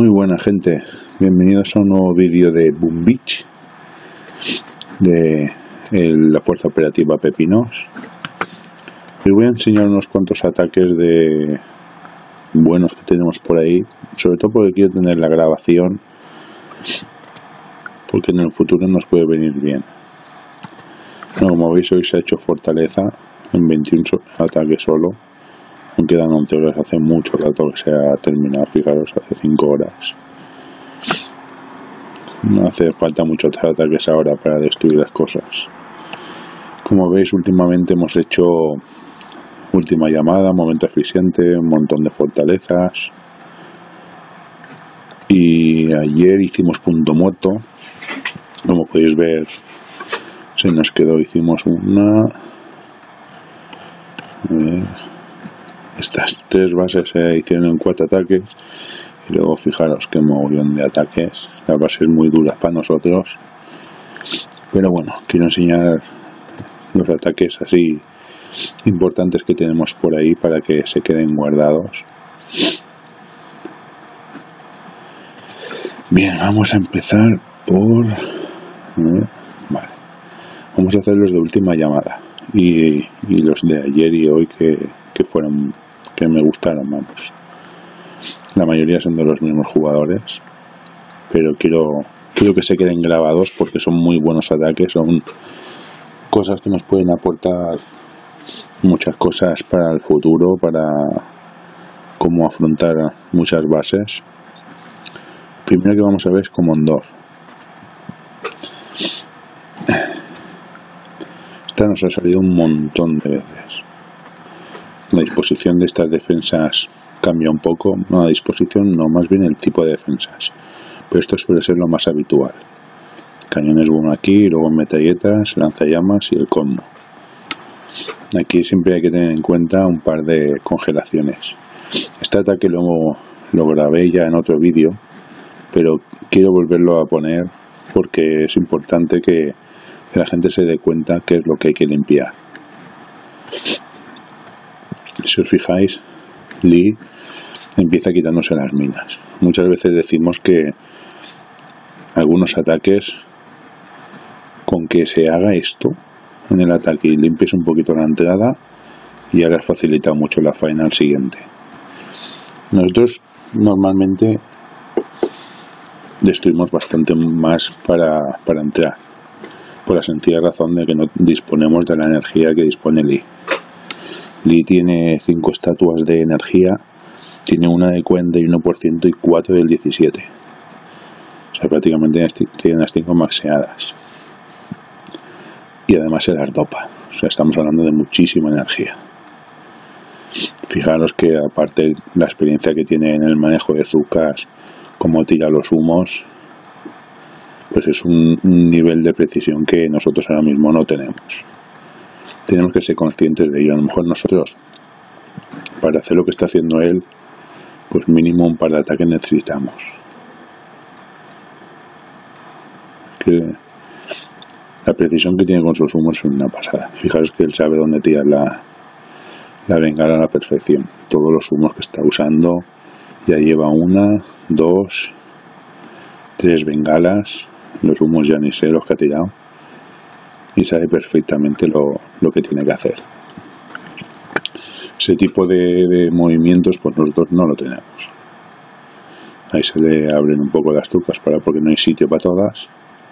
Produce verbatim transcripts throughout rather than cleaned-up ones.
Muy buena gente, bienvenidos a un nuevo vídeo de Boom Beach, de el, la fuerza operativa Pepinos. Les voy a enseñar unos cuantos ataques de buenos que tenemos por ahí, sobre todo porque quiero tener la grabación, porque en el futuro nos puede venir bien. Bueno, como veis, hoy se ha hecho fortaleza en veintiún ataques solo. Me quedan once horas, hace mucho rato que se ha terminado, fijaros, hace cinco horas. No hace falta muchos ataques ahora para destruir las cosas. Como veis, últimamente hemos hecho última llamada, momento eficiente, un montón de fortalezas. Y ayer hicimos punto muerto. Como podéis ver, se nos quedó, hicimos una... Eh, estas tres bases se hicieron en cuatro ataques y luego fijaros que mogollón de ataques. Las bases muy duras para nosotros, pero bueno, quiero enseñar los ataques así importantes que tenemos por ahí para que se queden guardados. Bien, vamos a empezar por ¿eh? Vale, vamos a hacer los de última llamada y, y los de ayer y hoy que, que fueron que me gustaron, vamos. La mayoría son de los mismos jugadores, pero quiero quiero que se queden grabados porque son muy buenos ataques, son cosas que nos pueden aportar muchas cosas para el futuro, para cómo afrontar muchas bases. Primero que vamos a ver es Comondor. Esta nos ha salido un montón de veces. La disposición de estas defensas cambia un poco, no la disposición, no, más bien el tipo de defensas, pero esto suele ser lo más habitual. Cañones boom aquí, luego metralletas, lanzallamas y el combo. Aquí siempre hay que tener en cuenta un par de congelaciones. Este ataque lo, lo grabé ya en otro vídeo, pero quiero volverlo a poner porque es importante que, que la gente se dé cuenta qué es lo que hay que limpiar. Si os fijáis, Lee empieza quitándose las minas. Muchas veces decimos que algunos ataques, con que se haga esto en el ataque y limpies un poquito la entrada, y ahora facilita mucho la faena al siguiente. Nosotros normalmente destruimos bastante más para, para entrar, por la sencilla razón de que no disponemos de la energía que dispone Lee. Lee tiene cinco estatuas de energía, tiene una del cuarenta y uno por ciento y cuatro del diecisiete por ciento. O sea, prácticamente tiene las cinco maxeadas. Y además se las dopa. O sea, estamos hablando de muchísima energía. Fijaros que aparte la experiencia que tiene en el manejo de Zucas, cómo tira los humos, pues es un, un nivel de precisión que nosotros ahora mismo no tenemos. Tenemos que ser conscientes de ello. A lo mejor nosotros, para hacer lo que está haciendo él, pues mínimo un par de ataques necesitamos. Que la precisión que tiene con sus humos es una pasada. Fijaros que él sabe dónde tirar la, la bengala a la perfección. Todos los humos que está usando, ya lleva una, dos, tres bengalas. Los humos ya ni sé los que ha tirado. Y sabe perfectamente lo, lo que tiene que hacer. Ese tipo de, de movimientos pues nosotros no lo tenemos. Ahí se le abren un poco las tucas para, porque no hay sitio para todas.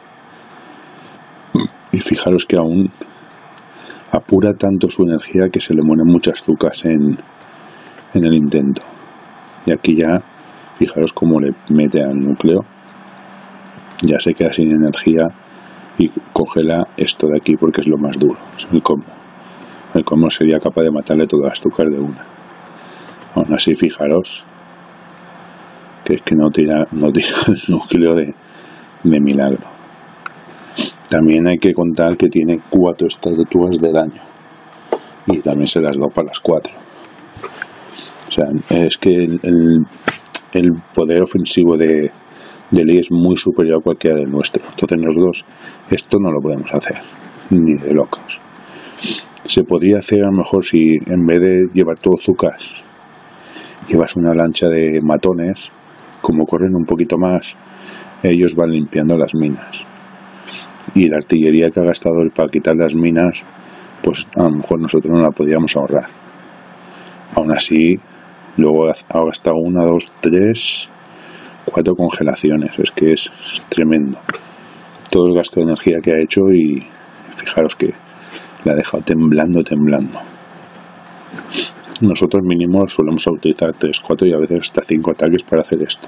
Y fijaros que aún apura tanto su energía que se le mueren muchas tucas en, en el intento. Y aquí ya, fijaros cómo le mete al núcleo. Ya se queda sin energía y congela esto de aquí porque es lo más duro, es el combo. El combo sería capaz de matarle todas las tucas de una. Aún así, fijaros que es que no tira, no tira el núcleo de, de milagro. También hay que contar que tiene cuatro estatuas de daño y también se las dopa las cuatro. O sea, es que el, el, el poder ofensivo de de Lee es muy superior a cualquiera del nuestro. Entonces nosotros esto no lo podemos hacer ni de locos. Se podría hacer a lo mejor si en vez de llevar todo Zucas llevas una lancha de matones, como corren un poquito más, ellos van limpiando las minas. Y la artillería que ha gastado él para quitar las minas, pues a lo mejor nosotros no la podíamos ahorrar. Aún así, luego ha gastado una, dos, tres, cuatro congelaciones. Es que es tremendo todo el gasto de energía que ha hecho, y fijaros que la ha dejado temblando, temblando. Nosotros mínimo solemos utilizar tres, cuatro y a veces hasta cinco ataques para hacer esto.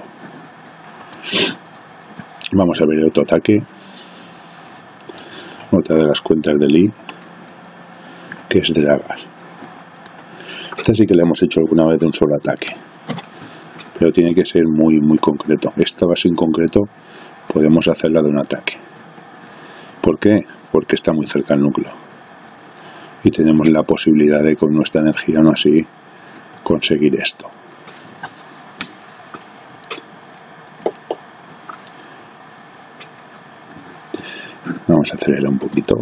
Vamos a ver el otro ataque. Otra de las cuentas de Lee, que es de Lagar. Esta sí que le hemos hecho alguna vez de un solo ataque, pero tiene que ser muy muy concreto. Esta base en concreto podemos hacerla de un ataque. ¿Por qué? Porque está muy cerca al núcleo y tenemos la posibilidad de con nuestra energía aún así conseguir esto. Vamos a acelerar un poquito.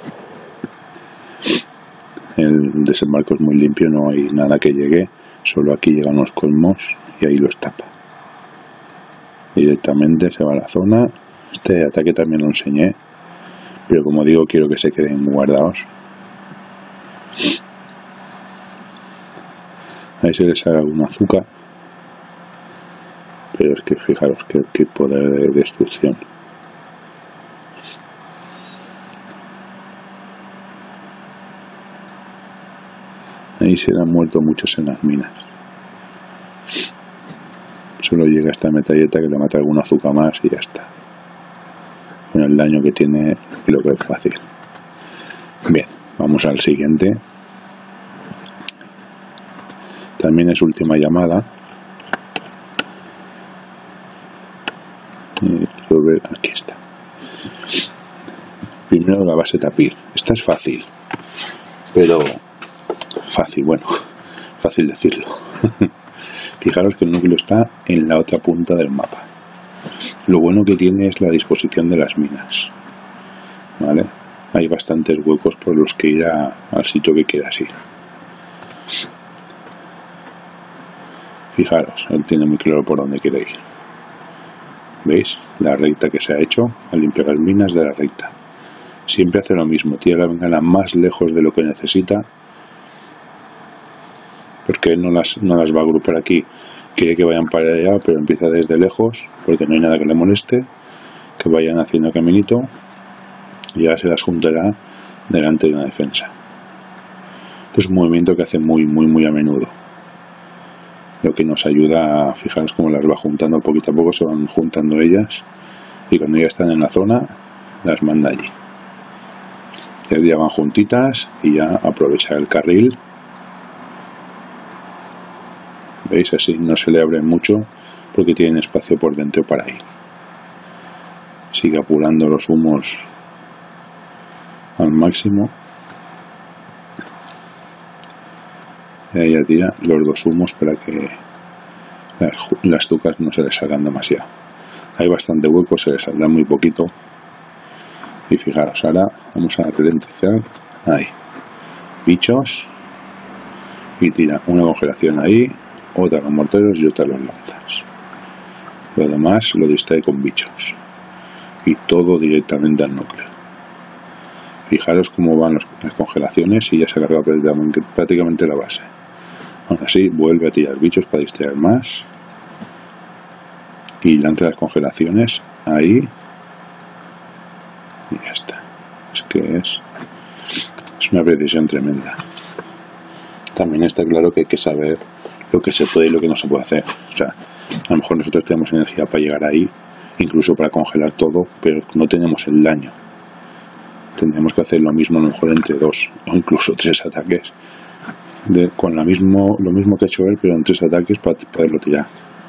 El desembarco es muy limpio, no hay nada que llegue, solo aquí llegan los colmos y ahí los tapa. Directamente se va a la zona. Este ataque también lo enseñé, pero como digo, quiero que se queden guardados. Ahí se les haga un azúcar, pero es que fijaros qué, qué poder de destrucción. Ahí se han muerto muchos en las minas. Solo llega esta metralleta que le mata algún azúcar más y ya está. Con el daño que tiene, creo que es fácil. Bien, vamos al siguiente. También es última llamada. Y volver, aquí está. Primero la base Tapir. Esta es fácil, pero fácil, bueno, fácil decirlo. Fijaros que el núcleo está en la otra punta del mapa. Lo bueno que tiene es la disposición de las minas, ¿vale? Hay bastantes huecos por los que ir a, al sitio que quieras ir. Fijaros, él tiene muy claro por dónde quiere ir. ¿Veis? La recta que se ha hecho al limpiar las minas de la recta. Siempre hace lo mismo, tira la bengala más lejos de lo que necesita, porque no las, no las va a agrupar aquí. Quiere que vayan para allá, pero empieza desde lejos, porque no hay nada que le moleste, que vayan haciendo caminito, y ahora se las juntará delante de una defensa. Esto es un movimiento que hace muy, muy, muy a menudo, lo que nos ayuda a fijaros cómo las va juntando poquito a poco, se van juntando ellas, y cuando ya están en la zona, las manda allí. Ya van juntitas y ya aprovecha el carril. ¿Veis? Así no se le abre mucho porque tienen espacio por dentro para ir. Sigue apurando los humos al máximo. Y ahí ya tira los dos humos para que las, las tucas no se les salgan demasiado. Hay bastante hueco, se les saldrá muy poquito. Y fijaros, ahora vamos a ralentizar. Ahí. Bichos. Y tira una congelación ahí. Otra con morteros y otra con lanzas. Lo demás lo distrae con bichos. Y todo directamente al núcleo. Fijaros cómo van los, las congelaciones y ya se ha cargado prácticamente, prácticamente la base. Aún así vuelve a tirar bichos para distraer más. Y lanza las congelaciones ahí. Y ya está. Es que es, es una precisión tremenda. También está claro que hay que saber lo que se puede y lo que no se puede hacer. O sea, a lo mejor nosotros tenemos energía para llegar ahí, incluso para congelar todo, pero no tenemos el daño. Tendríamos que hacer lo mismo a lo mejor entre dos o incluso tres ataques. De, con la mismo, lo mismo que ha hecho él, pero en tres ataques para poderlo tirar.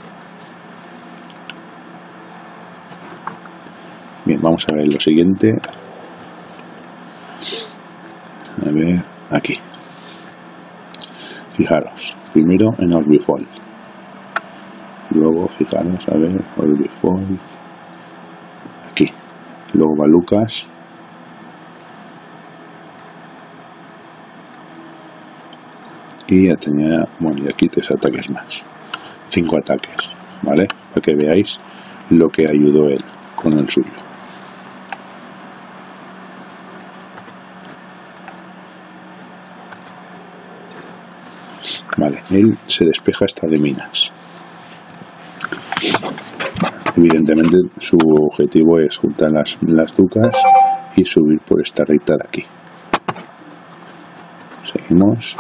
Bien, vamos a ver lo siguiente. A ver, aquí. Fijaros, primero en Orbifall. Luego, fijaros, a ver, Orbifall. Aquí. Luego va Lucas. Y ya tenía, bueno, y aquí tres ataques más. Cinco ataques, ¿vale? para que veáis lo que ayudó él con el suyo. Vale, él se despeja hasta de minas. Evidentemente su objetivo es juntar las, las ducas y subir por esta recta de aquí. Seguimos.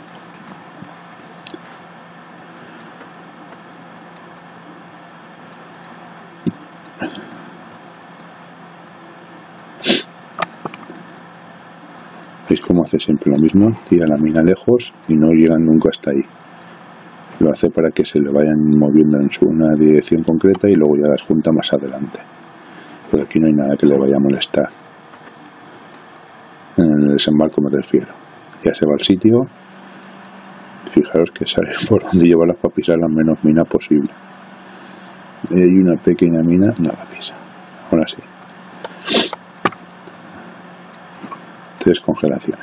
¿Veis cómo hace siempre lo mismo? Tira la mina lejos y no llegan nunca hasta ahí. Lo hace para que se le vayan moviendo en su una dirección concreta y luego ya las junta más adelante. Por aquí no hay nada que le vaya a molestar. En el desembarco me refiero. Ya se va al sitio. Fijaros que sabe por dónde llevarlas para pisar la menos mina posible. Hay una pequeña mina, no la pisa. Ahora sí. Tres congelaciones.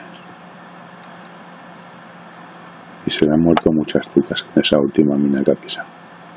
Y se le han muerto muchas ducas en esa última mina que ha pisado.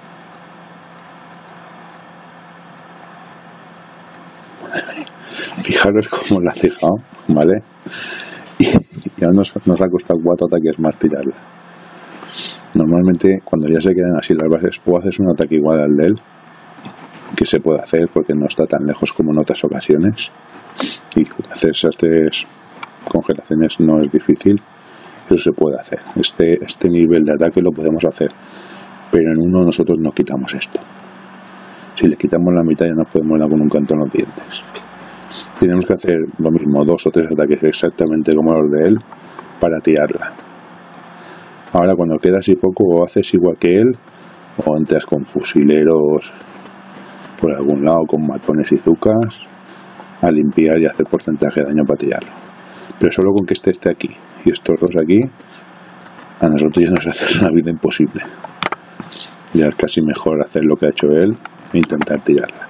Fijaros cómo la ha dejado, ¿vale? Y ya nos, nos ha costado cuatro ataques más tirarla. Normalmente cuando ya se quedan así las bases, o haces un ataque igual al de él, que se puede hacer porque no está tan lejos como en otras ocasiones, y hacer esas tres congelaciones no es difícil. Eso se puede hacer. Este, este nivel de ataque lo podemos hacer, pero en uno nosotros no quitamos esto. Si le quitamos la mitad ya nos podemos dar con un canto en los dientes. Tenemos que hacer lo mismo, dos o tres ataques exactamente como los de él para tirarla. Ahora cuando queda así poco, o haces igual que él, o entras con fusileros por algún lado, con matones y zucas, a limpiar y hacer porcentaje de daño para tirarlo. Pero solo con que esté este aquí y estos dos aquí, a nosotros ya nos hace una vida imposible. Ya es casi mejor hacer lo que ha hecho él e intentar tirarla.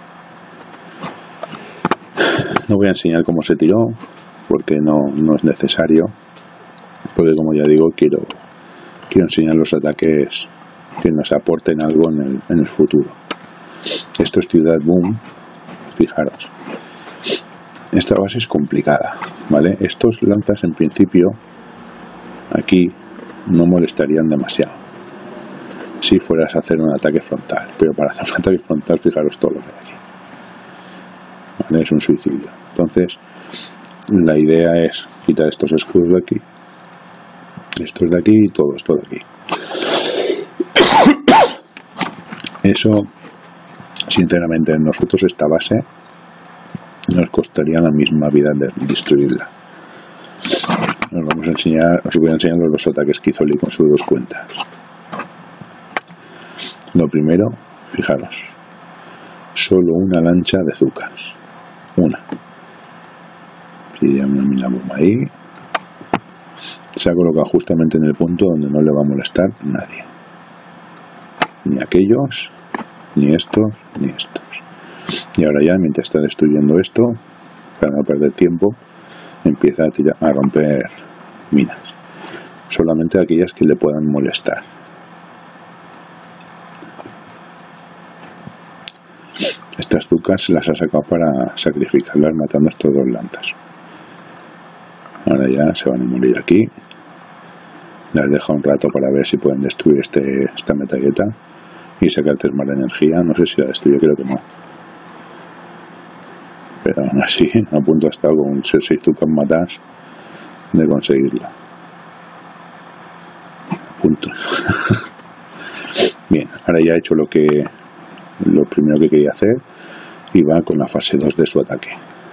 No voy a enseñar cómo se tiró porque no, no es necesario, porque como ya digo, quiero quiero enseñar los ataques que nos aporten algo en el, en el futuro. Esto es Ciudad Boom. Fijaros, esta base es complicada, ¿vale? Estos lanzas en principio aquí no molestarían demasiado si fueras a hacer un ataque frontal, pero para hacer un ataque frontal, fijaros todo lo que hay aquí, ¿vale? Es un suicidio. Entonces la idea es quitar estos escudos de aquí, estos de aquí y todo esto de aquí. Eso, sinceramente, en nosotros esta base nos costaría la misma vida de destruirla. Nos vamos a enseñar, os voy a enseñar los dos ataques que hizo Lee con sus dos cuentas. Lo primero, fijaros, solo una lancha de zucas, una. Pide una mina bomba ahí, se ha colocado justamente en el punto donde no le va a molestar nadie, ni aquellos, ni estos, ni estos. Y ahora ya, mientras está destruyendo esto, para no perder tiempo, empieza a, tirar, a romper minas, solamente aquellas que le puedan molestar. Estas zucas se las ha sacado para sacrificarlas matando estos dos lanzas. Ahora ya se van a morir aquí. Las deja un rato para ver si pueden destruir este, esta metalleta y sacar tres más de energía. No sé si la destruye, creo que no. Pero aún así, a punto ha estado con seis zucas matas de conseguirla. A punto. Bien, ahora ya ha hecho lo que lo primero que quería hacer y va con la fase dos de su ataque.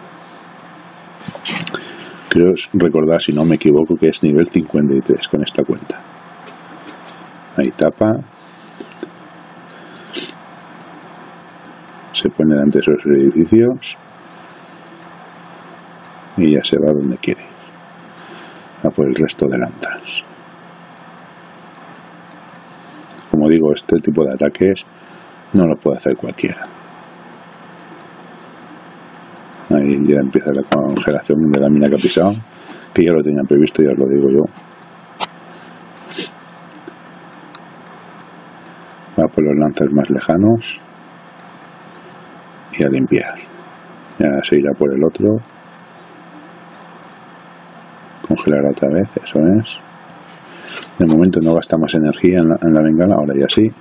Creo recordar, si no me equivoco, que es nivel cincuenta y tres con esta cuenta. Ahí tapa, se pone delante de esos edificios y ya se va donde quiere, a por el resto de lanzas. Como digo, este tipo de ataques no lo puede hacer cualquiera. Ahí ya empieza la congelación de la mina que ha pisado, que ya lo tenía previsto, ya os lo digo yo. Va por los lanzas más lejanos. y a limpiar. Ya se irá por el otro. Congelar otra vez, eso es. De momento no gasta más energía en la, en la bengala, ahora ya sí.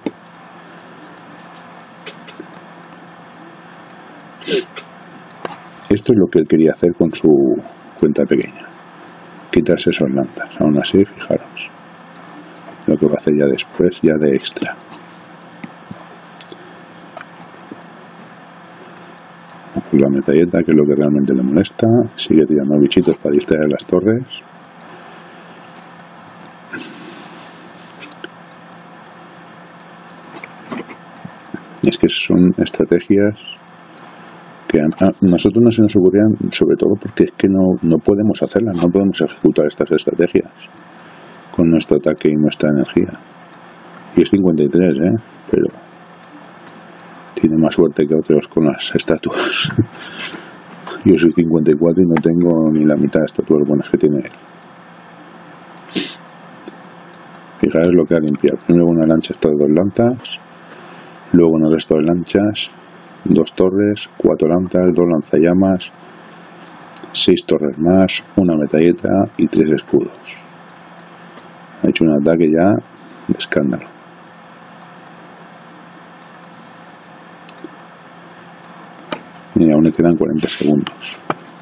Esto es lo que él quería hacer con su cuenta pequeña. Quitarse esos lantas. Aún así, fijaros lo que va a hacer ya después, ya de extra. La metralleta, que es lo que realmente le molesta. Sigue tirando bichitos para distraer las torres. Y es que son estrategias que a nosotros no se nos ocurrían, sobre todo porque es que no, no podemos hacerlas, no podemos ejecutar estas estrategias con nuestro ataque y nuestra energía. Y es cincuenta y tres, ¿eh? Pero tiene más suerte que otros con las estatuas. Yo soy cincuenta y cuatro y no tengo ni la mitad de estatuas buenas que tiene él. Fijaros lo que ha limpiado. Primero una lancha, estas dos lanzas. Luego en el resto de lanchas, dos torres, cuatro lanzas, dos lanzallamas, seis torres más, una metralleta y tres escudos. Ha hecho un ataque ya de escándalo. Y aún le quedan cuarenta segundos.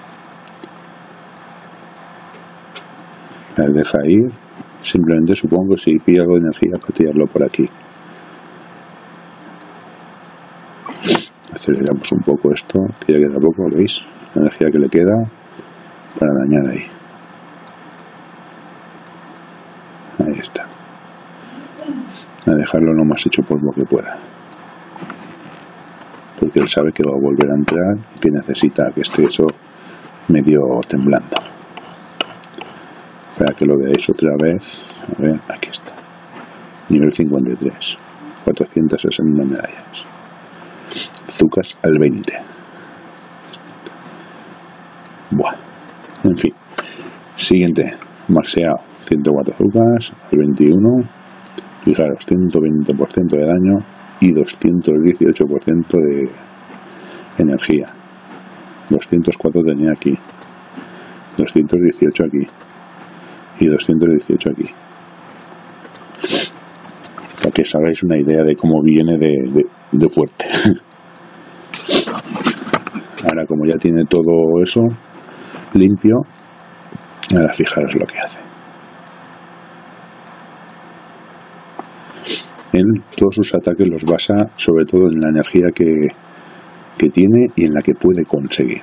Les deja ir. Simplemente supongo que si pilla algo de energía para tirarlo por aquí. Aceleramos un poco esto, que ya queda poco, ¿veis? La energía que le queda para dañar ahí. Ahí está. A dejarlo lo más hecho polvo que pueda. Porque él sabe que va a volver a entrar y que necesita que esté eso medio temblando. Para que lo veáis otra vez. A ver, aquí está. Nivel cincuenta y tres. cuatrocientas sesenta medallas. Zucas al veinte. Buah. En fin. Siguiente. Maxeado. ciento cuatro zucas al veintiuno. Fijaros, ciento veinte por ciento de daño y doscientos dieciocho por ciento de energía. doscientos cuatro tenía aquí. doscientos dieciocho aquí. Y doscientos dieciocho aquí. Para que os hagáis una idea de cómo viene de, de, de fuerte. Ahora, como ya tiene todo eso limpio, ahora fijaros lo que hace. Él todos sus ataques los basa sobre todo en la energía que, que tiene y en la que puede conseguir.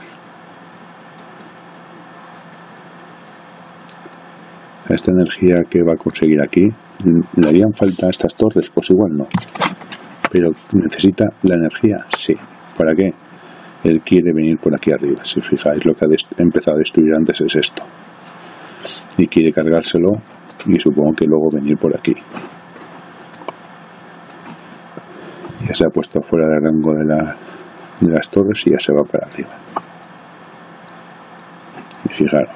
Esta energía que va a conseguir aquí, ¿le harían falta estas torres? Pues igual no. Pero ¿necesita la energía? Sí. ¿Para qué? Él quiere venir por aquí arriba. Si fijáis, lo que ha empezado a destruir antes es esto. Y quiere cargárselo y supongo que luego venir por aquí. Ya se ha puesto fuera del rango de, la, de las torres y ya se va para arriba. Y fijaros.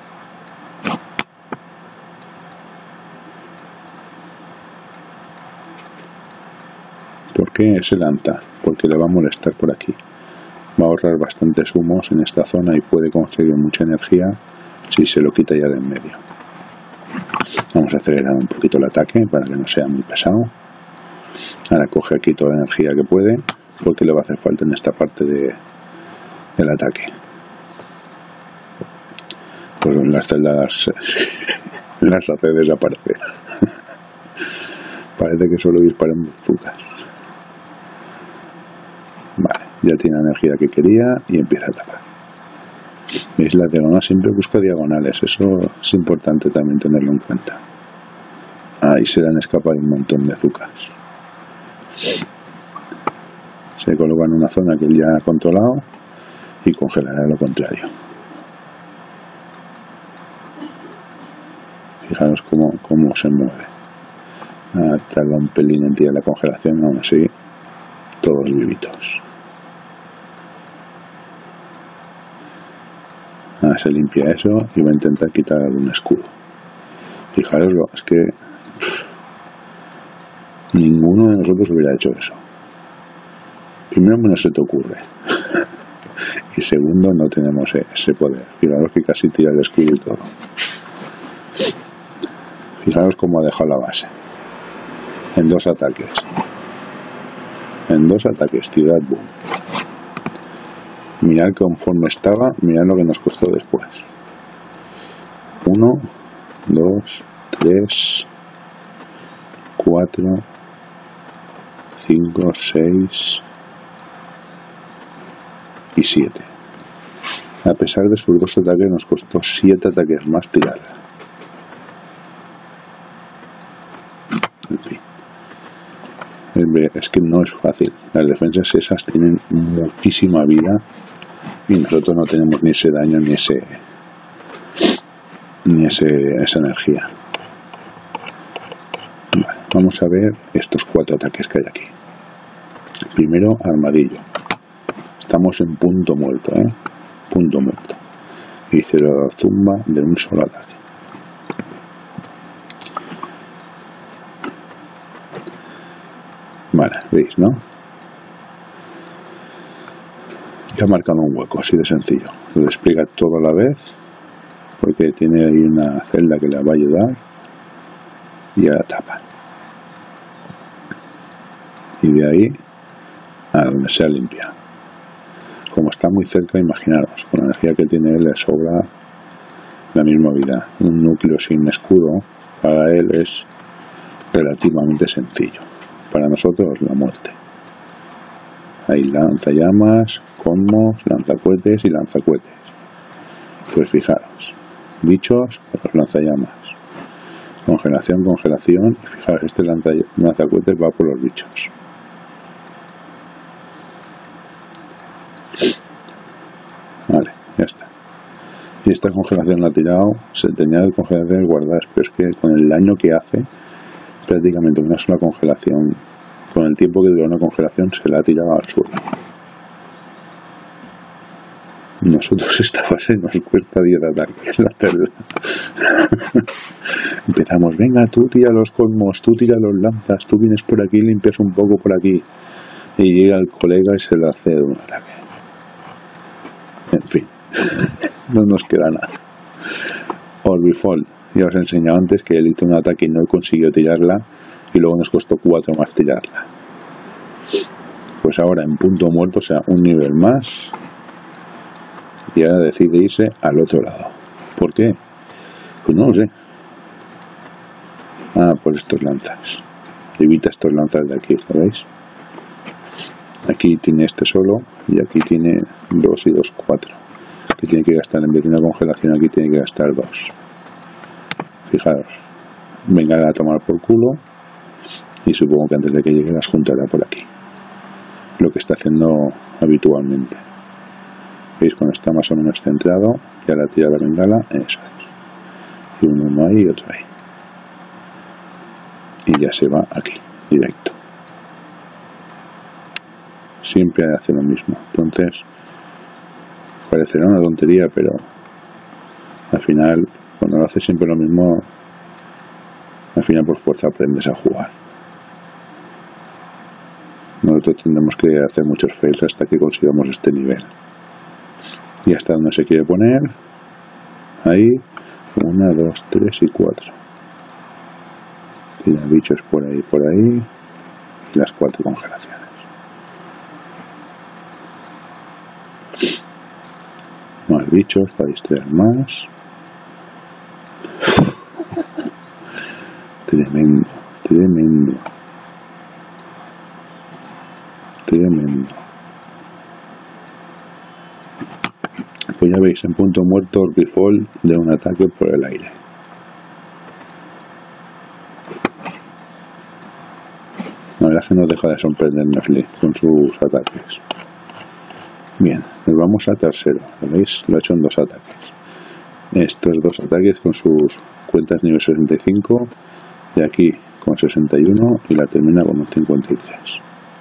¿Por qué se lanza? Porque le va a molestar por aquí. Va a ahorrar bastantes humos en esta zona y puede conseguir mucha energía si se lo quita ya de en medio. Vamos a acelerar un poquito el ataque para que no sea muy pesado. Ahora coge aquí toda la energía que puede, porque le va a hacer falta en esta parte de, del ataque. Pues las celdas las hace desaparecer. Parece que solo disparan bazookas. Vale, ya tiene la energía que quería y empieza a tapar. ¿Veis? La diagonal siempre busca diagonales, eso es importante también tenerlo en cuenta. Ahí se le han escapado un montón de azúcar. Se coloca en una zona que él ya ha controlado y congelará lo contrario. Fijaros cómo, cómo se mueve. Ah, tarda un pelín en tirar la congelación, aún así todos vivitos. Ahora se limpia eso y va a intentar quitar algún escudo. Fijaros, es que ninguno de nosotros hubiera hecho eso. Primero, no se te ocurre. Y segundo, no tenemos ese poder. Fijaros que casi tira el escudo y todo. Fijaros cómo ha dejado la base. En dos ataques. En dos ataques, tirad boom. Mirad conforme estaba, mirad lo que nos costó después. Uno, dos, tres, cuatro, cinco, seis y siete. A pesar de sus dos ataques, nos costó siete ataques más tirarla. En fin. Es que no es fácil. Las defensas esas tienen muchísima vida y nosotros no tenemos ni ese daño ni ese ni ese esa energía. Vale, vamos a ver estos cuatro ataques que hay aquí. Primero, armadillo. Estamos en punto muerto, ¿eh? Punto muerto. Y se lo zumba de un solo ataque. Vale, veis, ¿no? Ya ha marcado un hueco, así de sencillo. Lo despliega todo a la vez, porque tiene ahí una celda que le va a ayudar, y ya la tapa. Y de ahí a donde sea limpia. Como está muy cerca, imaginaros, con la energía que tiene él le sobra la misma vida. Un núcleo sin escudo para él es relativamente sencillo. Para nosotros la muerte. Hay lanzallamas, cosmos, lanzacohetes y lanzacohetes. Pues fijaros, bichos, los lanzallamas. Congelación, congelación. Y fijaros, este lanzacohetes va por los bichos. Vale, ya está. Y esta congelación la ha tirado, se tenía de congelaciones guardadas, pero es que con el daño que hace, prácticamente una sola congelación, con el tiempo que dura una congelación, se la ha tirado al suelo. Nosotros esta fase nos cuesta diez ataques, la verdad. Empezamos, venga, tú tira los cosmos, tú tira los lanzas, tú vienes por aquí, limpias un poco por aquí. Y llega el colega y se le hace un ataque. En fin, no nos queda nada. Orbifall, ya os he enseñado antes que él hizo un ataque y no consiguió tirarla, y luego nos costó cuatro más tirarla. Pues ahora en punto muerto, o sea, un nivel más, y ahora decide irse al otro lado. ¿Por qué? Pues no lo sé. Ah, por estos lanzas. Evita estos lanzas de aquí, ¿sabéis? Aquí tiene este solo, y aquí tiene dos y dos, cuatro. Que tiene que gastar, en vez de una congelación, aquí tiene que gastar dos. Fijaros. Venga a tomar por culo. Y supongo que antes de que llegue las juntará por aquí. Lo que está haciendo habitualmente. ¿Veis? Cuando está más o menos centrado, ya la tira la bengala, eso es. Y uno ahí y otro ahí. Y ya se va aquí, directo. Siempre hace lo mismo. Entonces, parecerá una tontería, pero al final, cuando lo hace siempre lo mismo, al final por fuerza aprendes a jugar. Nosotros tendremos que hacer muchos fails hasta que consigamos este nivel. Y hasta donde se quiere poner, ahí, una, dos, tres y cuatro. Tira bichos por ahí, por ahí, y las cuatro congelaciones. Más bichos para distraer más. Tremendo, tremendo. Tremendo. Pues ya veis, en punto muerto, Orbifall de un ataque por el aire. La verdad es que no deja de sorprendernos con sus ataques. Bien, nos vamos a tercero. ¿Veis? Lo ha hecho en dos ataques. Estos dos ataques con sus cuentas nivel sesenta y cinco, de aquí con sesenta y uno y la termina con un cincuenta y tres.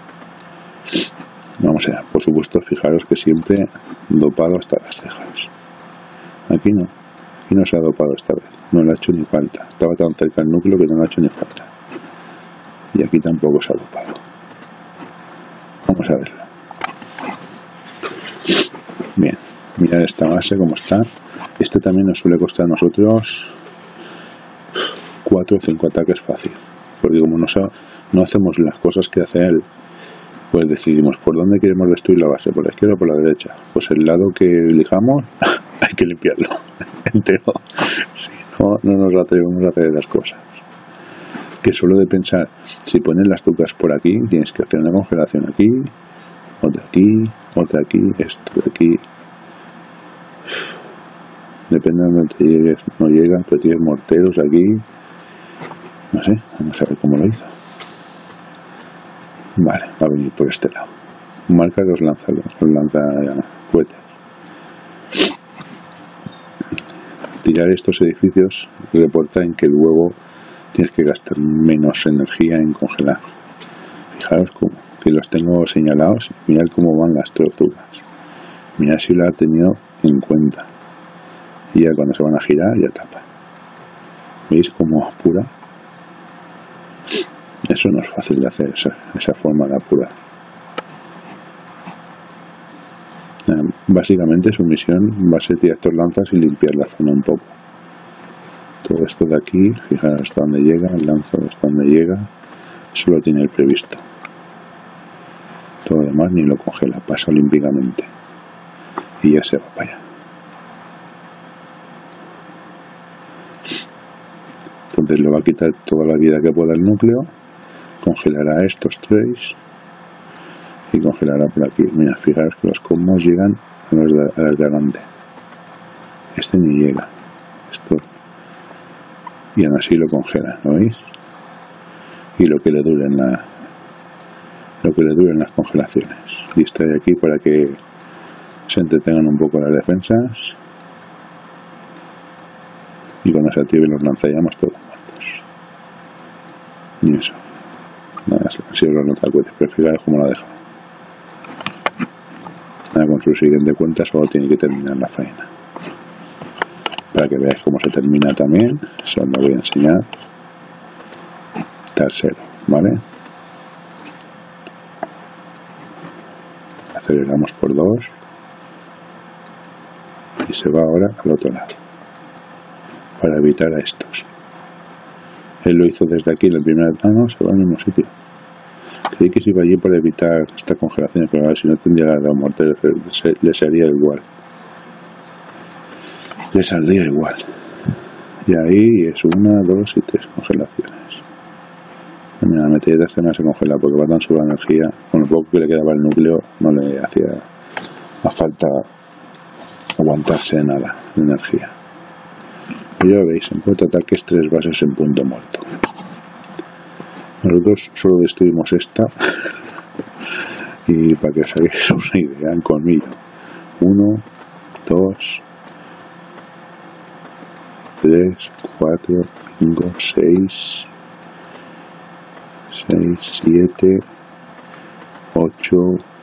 Vamos allá. Por supuesto, fijaros que siempre dopado hasta las cejas. Aquí no. Aquí no se ha dopado esta vez. No le ha hecho ni falta. Estaba tan cerca del núcleo que no le ha hecho ni falta. Y aquí tampoco se ha dopado. Vamos a verlo. Bien, mirad esta base como está. Este también nos suele costar a nosotros cuatro o cinco ataques fácil, porque como no, no hacemos las cosas que hace él, pues decidimos por dónde queremos destruir la base, por la izquierda o por la derecha. Pues el lado que elijamos hay que limpiarlo entero, si no, no nos atrevemos a hacer las cosas. Que solo de pensar, si pones las tucas por aquí, tienes que hacer una congelación aquí, otra aquí, otra aquí, esto de aquí. Depende de donde te llegues, no llega, pero tienes morteros aquí. No sé, vamos a ver cómo lo hizo. Vale, va a venir por este lado. Marca los lanza, los lanza cohetes. Tirar estos edificios reporta en que luego tienes que gastar menos energía en congelar. Fijaros cómo, que los tengo señalados. Mirad cómo van las tortugas. Mirad si lo ha tenido en cuenta. Y ya cuando se van a girar, ya tapa. ¿Veis cómo apura? Eso no es fácil de hacer, esa, esa forma de apurar. Eh, básicamente su misión va a ser tirar estos lanzas y limpiar la zona un poco. Todo esto de aquí, fijaros hasta dónde llega, el lanza hasta dónde llega, eso lo tiene el previsto. Todo lo demás ni lo congela, pasa olímpicamente. Y ya se va para allá. Entonces le va a quitar toda la vida que pueda el núcleo, congelará estos tres y congelará por aquí. Mira, fijaros que los combos llegan a los de, a los de adelante. Este ni llega. Esto. Y aún así lo congela, ¿lo veis? Y lo que le duren la lo que le duren las congelaciones. Y está de aquí para que se entretengan un poco las defensas. Y cuando se activen los lanzallamas todos muertos. Y eso. Nada, han sido los lanzacohetes, pero fijaros cómo lo ha dejado. Ahora con su siguiente cuenta solo tiene que terminar la faena. Para que veáis cómo se termina también, eso os lo voy a enseñar. Tercero, ¿vale? Aceleramos por dos. Y se va ahora al otro lado. Para evitar a estos. Él lo hizo desde aquí en el primer... Ah, no, se va al mismo sitio. Creí que se iba allí para evitar esta congelación, pero a ver, si no tendría la muerte, le, le sería igual. Le saldría igual. Y ahí es una, dos y tres congelaciones. Mira, la metralleta este no se congela porque va tan sobre la energía. Con lo poco que le quedaba el núcleo, no le hacía a falta aguantarse nada de energía. Ya lo veis, en cuatro ataques, tres bases en punto muerto. Nosotros solo destruimos esta. Y para que os hagáis una idea, en colmillo. Uno, dos, tres, cuatro, cinco, seis, seis, siete, ocho,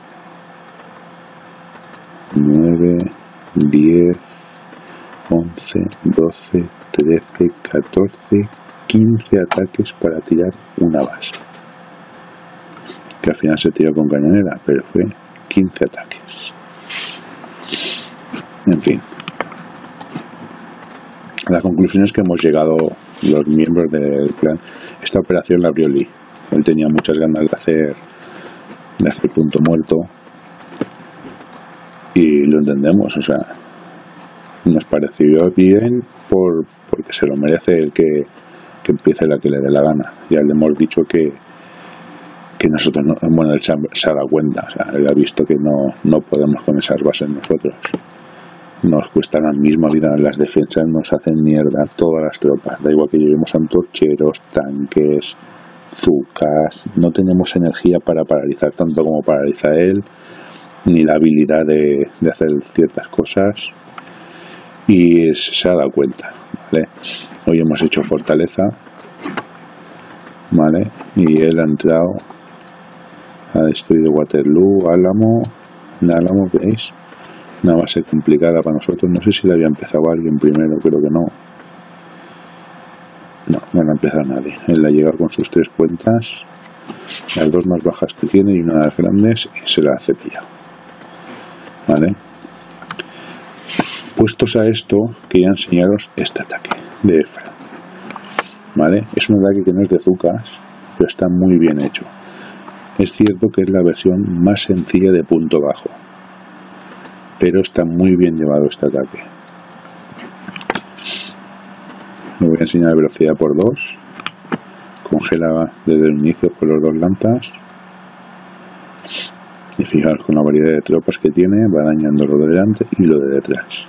nueve, diez, once, doce, trece, catorce, quince ataques para tirar una base. Que al final se tiró con cañonera, pero fue quince ataques. En fin. La conclusión es que hemos llegado los miembros del clan. Esta operación la abrió Lee. Él tenía muchas ganas de hacer de hacer punto muerto. Y lo entendemos, o sea, nos pareció bien por porque se lo merece el que, que empiece la que le dé la gana. Ya le hemos dicho que que nosotros no, bueno, él se ha, se ha dado cuenta, o sea, él ha visto que no, no podemos con esas bases nosotros. Nos cuesta la misma vida, las defensas nos hacen mierda todas las tropas, da igual que llevemos antorcheros, tanques, zucas, no tenemos energía para paralizar tanto como paraliza él, ni la habilidad de, de hacer ciertas cosas, y se ha dado cuenta, ¿vale? Hoy hemos hecho fortaleza, ¿vale? Y él ha entrado, ha destruido Waterloo, Álamo, Álamo, ¿veis? Una base complicada para nosotros. No sé si la había empezado alguien primero, creo que no. No, no la ha empezado nadie. Él ha llegado con sus tres cuentas, las dos más bajas que tiene y una de las grandes, y se la ha cepillado. ¿Vale? Puestos a esto, quería enseñaros este ataque de Efra, ¿vale? Es un ataque que no es de Zucas, pero está muy bien hecho. Es cierto que es la versión más sencilla de punto bajo, pero está muy bien llevado este ataque. Me voy a enseñar velocidad por dos. Congela desde el inicio con los dos lanzas. Y fijaos, con la variedad de tropas que tiene, va dañando lo de delante y lo de detrás.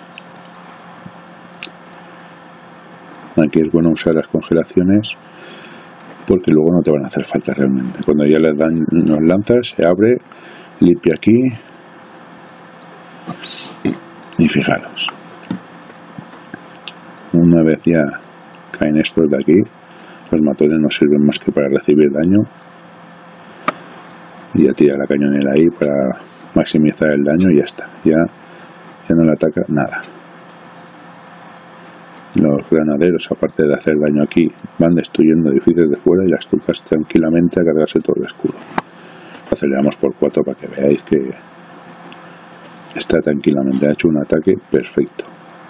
Aquí es bueno usar las congelaciones porque luego no te van a hacer falta realmente. Cuando ya les dan los lanzas, se abre, limpia aquí y fijaros, una vez ya caen estos de aquí, los matones no sirven más que para recibir daño y ya tira la cañonera ahí para maximizar el daño y ya está, ya, ya no le ataca nada. Los granaderos, aparte de hacer daño aquí, van destruyendo edificios de fuera y las Zucas tranquilamente a cargarse todo el escudo. Aceleramos por cuatro para que veáis que está tranquilamente, ha hecho un ataque perfecto.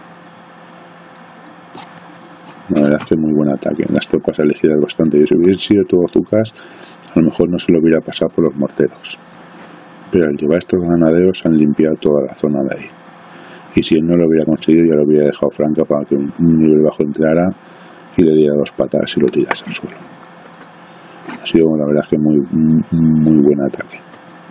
La verdad es que es muy buen ataque. Las tropas elegidas bastante. Y si hubiesen sido todo Zucas, a lo mejor no se lo hubiera pasado por los morteros. Pero al llevar estos granaderos han limpiado toda la zona de ahí. Y si él no lo hubiera conseguido, ya lo hubiera dejado franca para que un nivel bajo entrara y le diera dos patadas y lo tirase al suelo. Ha sido la verdad que muy, muy buen ataque.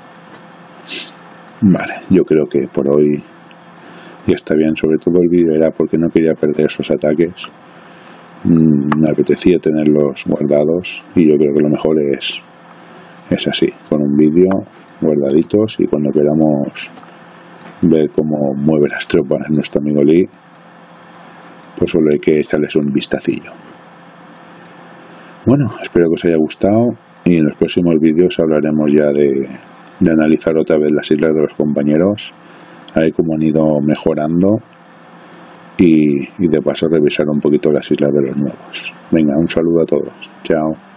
Vale, yo creo que por hoy ya está bien. Sobre todo el vídeo era porque no quería perder esos ataques. Me apetecía tenerlos guardados y yo creo que lo mejor es, es así, con un vídeo guardaditos, y cuando queramos ver cómo mueve las tropas nuestro amigo Lee, pues solo hay que echarles un vistacillo. Bueno, espero que os haya gustado y en los próximos vídeos hablaremos ya de, de analizar otra vez las islas de los compañeros, a ver cómo han ido mejorando y, y de paso revisar un poquito las islas de los nuevos. Venga, un saludo a todos, chao.